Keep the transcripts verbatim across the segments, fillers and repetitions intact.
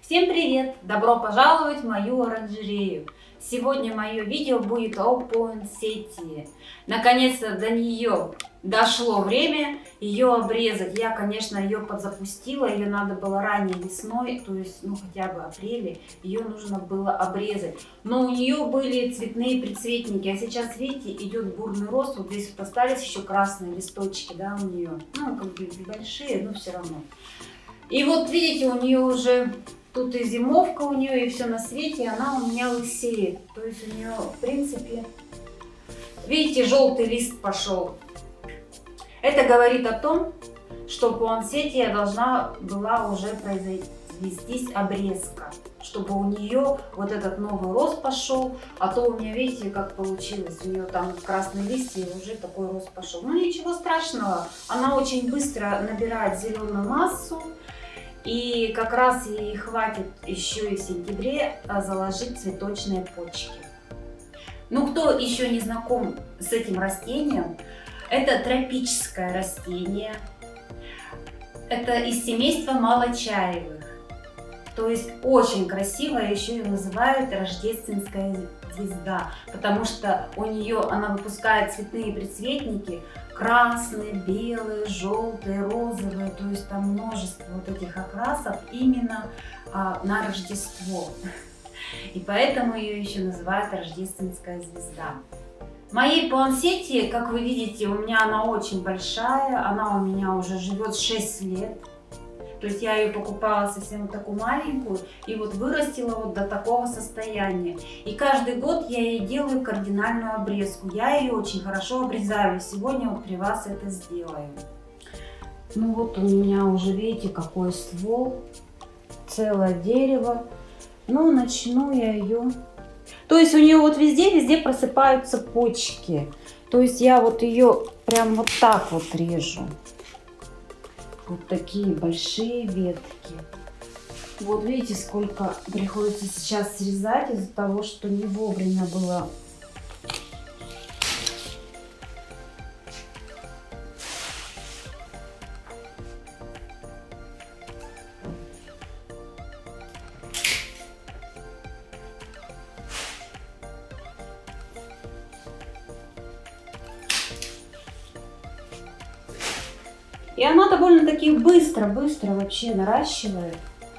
Всем привет! Добро пожаловать в мою оранжерею! Сегодня мое видео будет о пуансетии. Наконец-то до нее дошло время ее обрезать. Я, конечно, ее подзапустила, ее надо было ранней весной, то есть, ну, хотя бы апреле, ее нужно было обрезать. Но у нее были цветные предцветники, а сейчас, видите, идет бурный рост. Вот здесь вот остались еще красные листочки, да, у нее, ну, как бы небольшие, но все равно. И вот, видите, у нее уже тут и зимовка у нее, и все на свете, и она у меня лысеет. То есть у нее, в принципе, видите, желтый лист пошел. Это говорит о том, что пуансетия должна была уже произвестись обрезка, чтобы у нее вот этот новый рост пошел. А то у меня, видите, как получилось, у нее там красные листья, и уже такой рост пошел. Ну ничего страшного, она очень быстро набирает зеленую массу. И как раз ей хватит еще и в сентябре заложить цветочные почки. Ну, кто еще не знаком с этим растением, это тропическое растение. Это из семейства малочаевых. То есть очень красивое, еще ее называют рождественская звезда, потому что у нее она выпускает цветные предцветники. Красные, белые, желтые, розовые, то есть там множество вот этих окрасов именно а, на Рождество. И поэтому ее еще называют рождественская звезда. Моей пуансетии, как вы видите, у меня она очень большая, она у меня уже живет шесть лет. То есть я ее покупала совсем вот такую маленькую и вот вырастила вот до такого состояния. И каждый год я ей делаю кардинальную обрезку. Я ее очень хорошо обрезаю. И сегодня вот при вас это сделаю. Ну вот у меня уже, видите, какой ствол. Целое дерево. Ну, начну я ее... То есть у нее вот везде-везде просыпаются почки. То есть я вот ее прям вот так вот режу. Вот такие большие ветки. Вот видите, сколько приходится сейчас срезать из-за того, что не вовремя было. И она довольно-таки быстро-быстро вообще наращивает.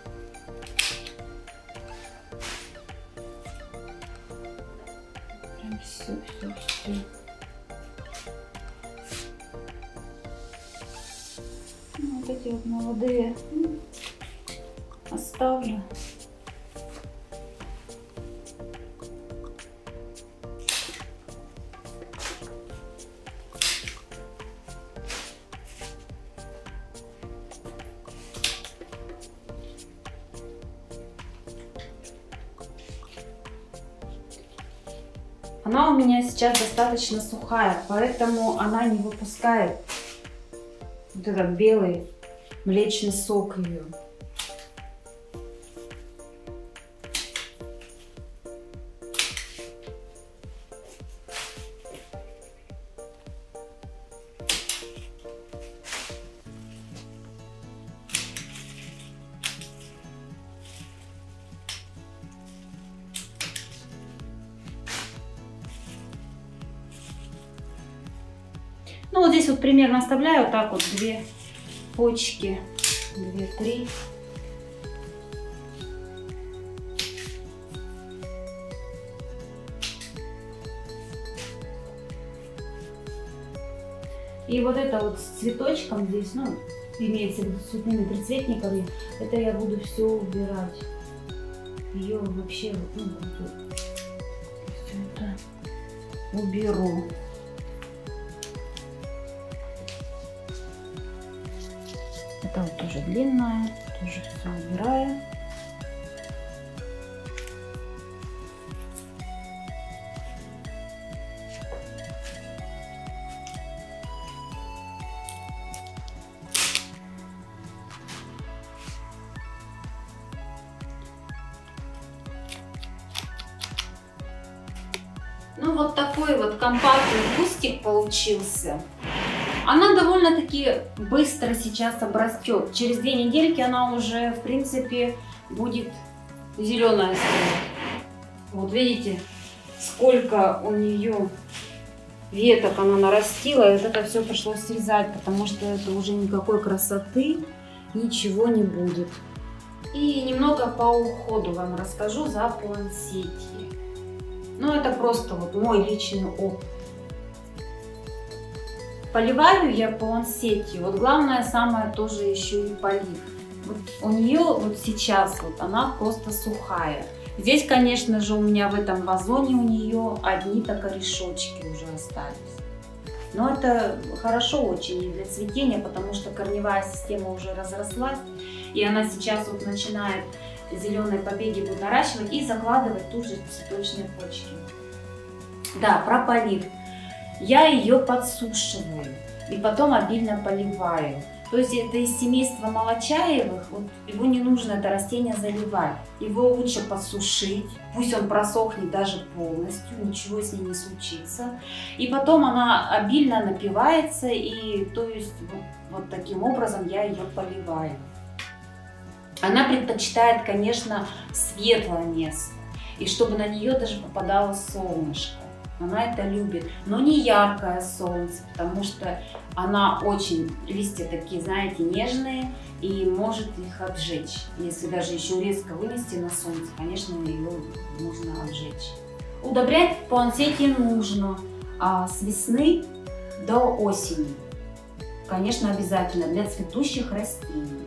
Прям все, все, все. Ну, вот эти вот молодые оставлю. Она у меня сейчас достаточно сухая, поэтому она не выпускает вот этот белый млечный сок ее. Ну вот здесь вот примерно оставляю вот так вот две почки, две-три. И вот это вот с цветочком здесь, ну, имеется в виду с цветными предцветниками, это я буду все убирать. Ее вообще, ну, все это уберу. Это вот тоже длинная, тоже все убираю. Ну вот такой вот компактный кустик получился. Она довольно-таки быстро сейчас обрастет. Через две недельки она уже, в принципе, будет зеленая стоять. Вот видите, сколько у нее веток она нарастила, и вот это все пришлось срезать, потому что это уже никакой красоты, ничего не будет. И немного по уходу вам расскажу за пуансетии. Ну, это просто вот мой личный опыт. Поливаю я пуансетию. Вот главное самое тоже еще и полив. Вот у нее вот сейчас вот она просто сухая. Здесь, конечно же, у меня в этом вазоне у нее одни-то корешочки уже остались. Но это хорошо очень для цветения, потому что корневая система уже разрослась. И она сейчас вот начинает зеленые побеги будет наращивать и закладывать тут же цветочные почки. Да, про полив. Я ее подсушиваю и потом обильно поливаю. То есть это из семейства молочаевых, вот его не нужно это растение заливать. Его лучше подсушить, пусть он просохнет даже полностью, ничего с ней не случится. И потом она обильно напивается, и то есть вот, вот таким образом я ее поливаю. Она предпочитает, конечно, светлое место, и чтобы на нее даже попадало солнышко. Она это любит, но не яркое солнце, потому что она очень, листья такие, знаете, нежные, и может их обжечь. Если даже еще резко вынести на солнце, конечно, ее нужно обжечь. Удобрять пуансетии нужно а с весны до осени. Конечно, обязательно для цветущих растений.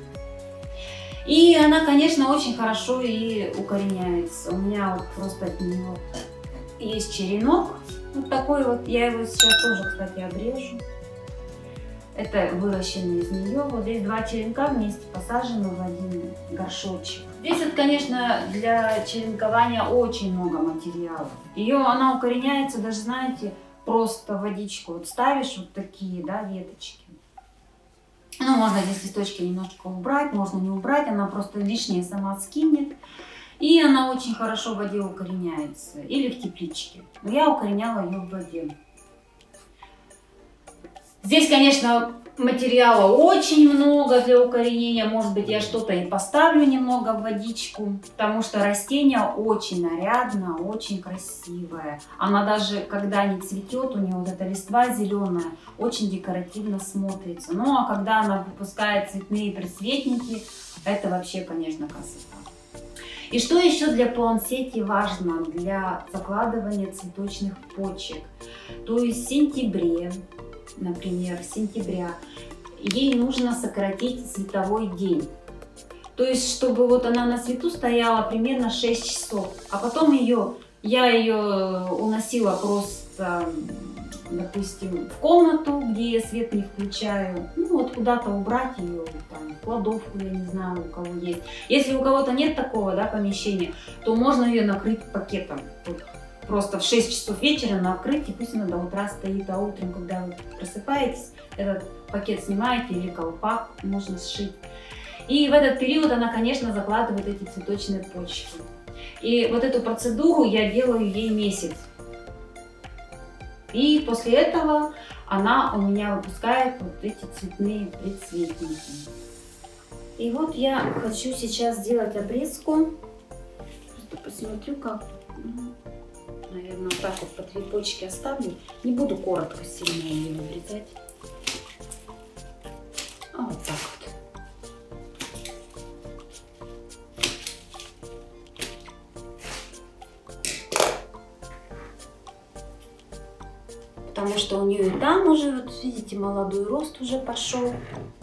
И она, конечно, очень хорошо и укореняется. У меня вот просто от нее есть черенок. Вот такой вот. Я его сейчас тоже, кстати, обрежу. Это выращенный из нее. Вот здесь два черенка вместе посажены в один горшочек. Здесь вот, конечно, для черенкования очень много материалов. Ее, она укореняется даже, знаете, просто водичку. Вот ставишь вот такие, да, веточки. Ну, можно здесь листочки немножко убрать, можно не убрать, она просто лишнее сама скинет. И она очень хорошо в воде укореняется. Или в тепличке. Но я укореняла ее в воде. Здесь, конечно, материала очень много для укоренения. Может быть, я что-то и поставлю немного в водичку. Потому что растение очень нарядное, очень красивое. Она даже, когда не цветет, у нее вот эта листва зеленая, очень декоративно смотрится. Ну, а когда она выпускает цветные предцветники, это вообще, конечно, красота. И что еще для пуансетии важно для закладывания цветочных почек? То есть в сентябре, например, с сентября ей нужно сократить световой день. То есть, чтобы вот она на свету стояла примерно шесть часов, а потом ее, я ее уносила просто, допустим, в комнату, где я свет не включаю, ну вот куда-то убрать ее, там, в кладовку, я не знаю, у кого есть. Если у кого-то нет такого, да, помещения, то можно ее накрыть пакетом. Вот просто в шесть часов вечера накрыть, и пусть она до утра стоит, а утром, когда вы просыпаетесь, этот пакет снимаете или колпак можно сшить. И в этот период она, конечно, закладывает эти цветочные почки. И вот эту процедуру я делаю ей месяц. И после этого она у меня выпускает вот эти цветные предцветники. И вот я хочу сейчас сделать обрезку. Просто посмотрю, как. Ну, наверное, вот так вот по три почки оставлю. Не буду коротко сильно ее обрезать. А вот так вот. Потому что у нее и там уже, вот видите, молодой рост уже пошел.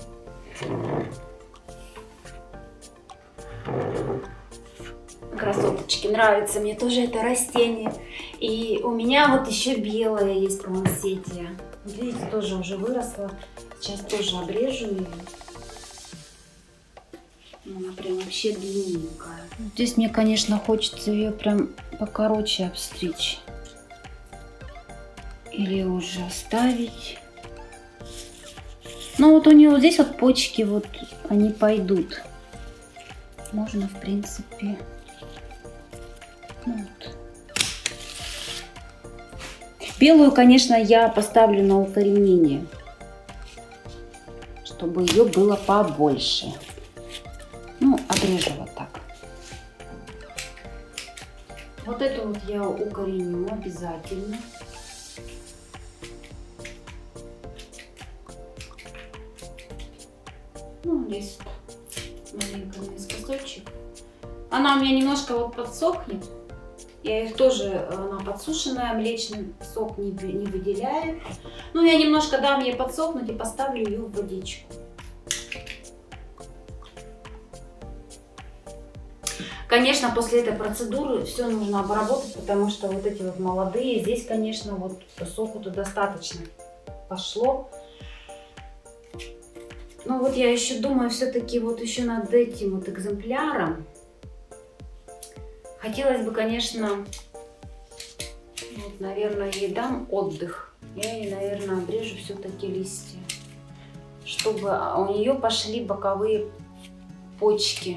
Красоточки, нравится мне тоже это растение. И у меня вот еще белая есть пуансетия. Видите, тоже уже выросла. Сейчас тоже обрежу ее. Она прям вообще длинненькая. Здесь мне, конечно, хочется ее прям покороче обстричь. Или уже оставить. Ну вот у нее вот здесь вот почки, вот они пойдут. Можно, в принципе. Вот. Белую, конечно, я поставлю на укоренение, чтобы ее было побольше. Ну, обрежу вот так. Вот это вот я укореню обязательно. Ну, здесь маленький наискосочек. Она у меня немножко вот подсохнет. Я их тоже, она подсушенная, млечный сок не, не выделяет. Ну, я немножко дам ей подсохнуть и поставлю ее в водичку. Конечно, после этой процедуры все нужно обработать, потому что вот эти вот молодые, здесь, конечно, вот соку-то достаточно пошло. Ну вот я еще думаю, все-таки вот еще над этим вот экземпляром. Хотелось бы, конечно, вот, наверное, ей дам отдых. Я ей, наверное, обрежу все-таки листья, чтобы у нее пошли боковые почки.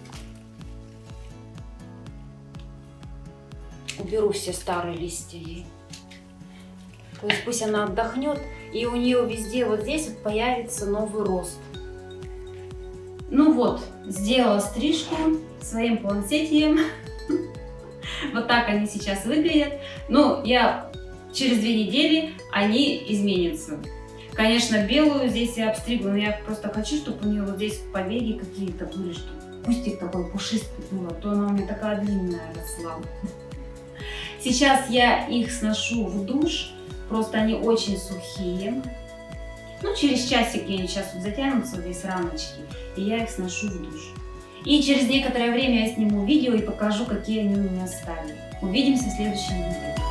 Уберу все старые листья ей. То есть пусть она отдохнет, и у нее везде вот здесь вот появится новый рост. Ну вот, сделала стрижку своим пуансетием. Вот так они сейчас выглядят. Ну, я через две недели они изменятся. Конечно, белую здесь я обстригла, но я просто хочу, чтобы у нее вот здесь побеги какие-то были, чтобы кустик такой пушистый был, а то она у меня такая длинная росла. Сейчас я их сношу в душ, просто они очень сухие. Ну, через часик они сейчас вот затянутся здесь рамочки, и я их сношу в душ. И через некоторое время я сниму видео и покажу, какие они у меня стали. Увидимся в следующем видео.